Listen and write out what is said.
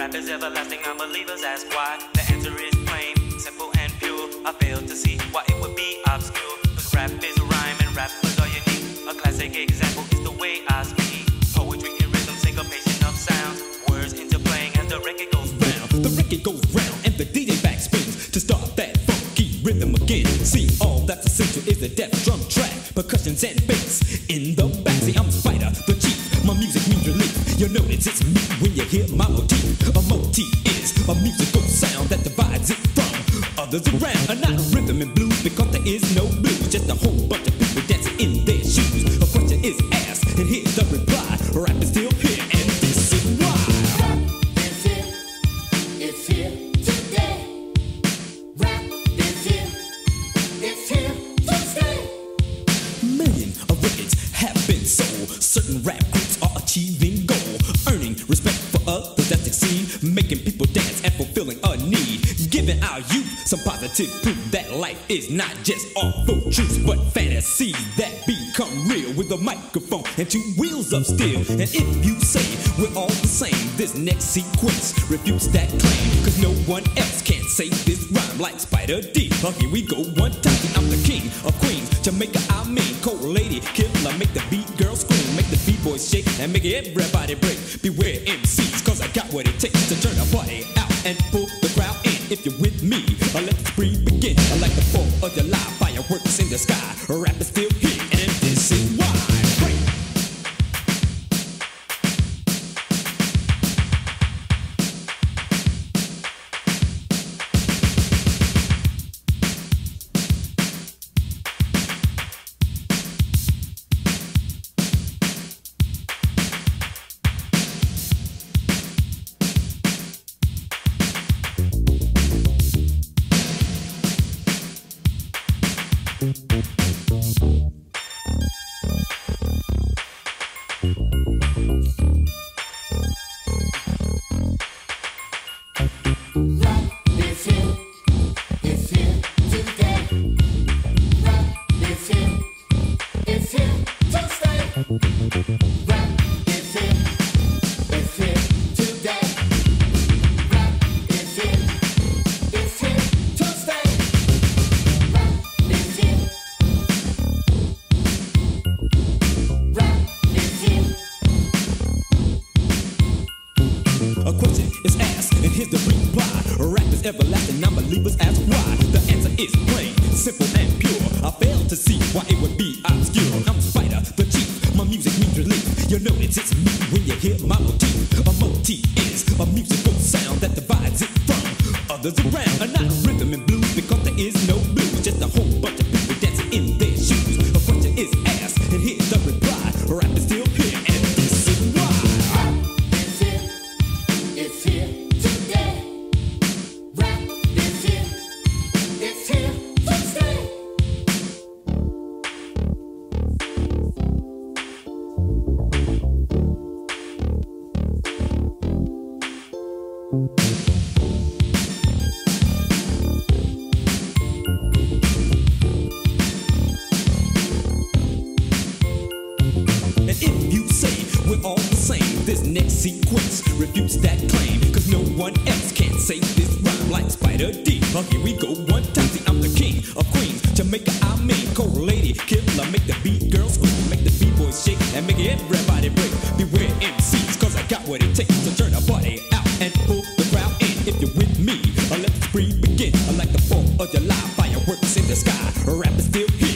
rap is everlasting, unbelievers ask why. The answer is plain, simple and pure. I fail to see why it would be obscure. Cause rap is a rhyme and rappers are unique. A classic example is the way I speak. Poetry in rhythm, syncopation of sounds. Words interplaying as the record goes round. The record goes round and the DJ back spins to start that funky rhythm again. See, all that's essential is a deaf drum track, percussions and bass in the back. See, I'm Spyder, the chief. My music means relief. You'll notice it's me when you hear my motif. A motif is a musical sound that divides it from others around. And not rhythm and blues because there is no blues. Just a whole bunch of people dancing in their shoes. A question is asked and here's the reply. Rap is still here and this is why. Rap is here, it's here today. Rap is here, it's here to stay. Millions of records have been sold. Certain rap groups are achieving goal, earning respect for others that succeed, making people dance and fulfilling a need, giving our youth some positive proof that life is not just awful truths but fantasies that become real with a microphone and two wheels of steel. And if you say we're all the same, this next sequence refutes that claim, cause no one else can say this rhyme like Spyder D. Here we go one time. I'm the king of queens, Jamaica I mean, cold lady killer, make the beat girl scream, make the beat boys shake and make everybody break. Beware MCs, cause I got what it takes to turn a party out and pull the crowd in. If you're with me, let the spree begin. I like the 4th of July, fireworks in the sky. Rap is still here and this is why. Break. Rap is here, it's here today. Rap is here, it's here to stay. Rap is here, it's here today. Rap is here, it's here to stay. Rap is here. Rap is here. A question is asked, and here's the reply. Rap is everlasting, non-believers ask why. The answer is plain, simple and pure. I fail to see why it would be obscure. I'm Spyder, the chief. My music means relief. You'll notice it's me when you hear my motif. A motif is a musical sound that divides it from others around. And not rhythm and blues because there is no blues. Just a whole bunch of people dancing in their shoes. A question is asked, and here's the reply. Rap is still here, and this is why. Rap is here, it's here today. Rap is here, it's here to stay. And if you say we're all the same, this next sequence refutes that claim, cause no one else can say this rhyme like Spyder D. Here we go one time. See, I'm the king of queens, Jamaica I mean, cold lady killer, make the beat girl scream, make the beat boys shake and make everybody break. Beware MCs, cause I got what it takes to turn a party out and pull the crowd in. If you're with me, let the spree begin. I like the 4th of July, fireworks in the sky. Rap is still here.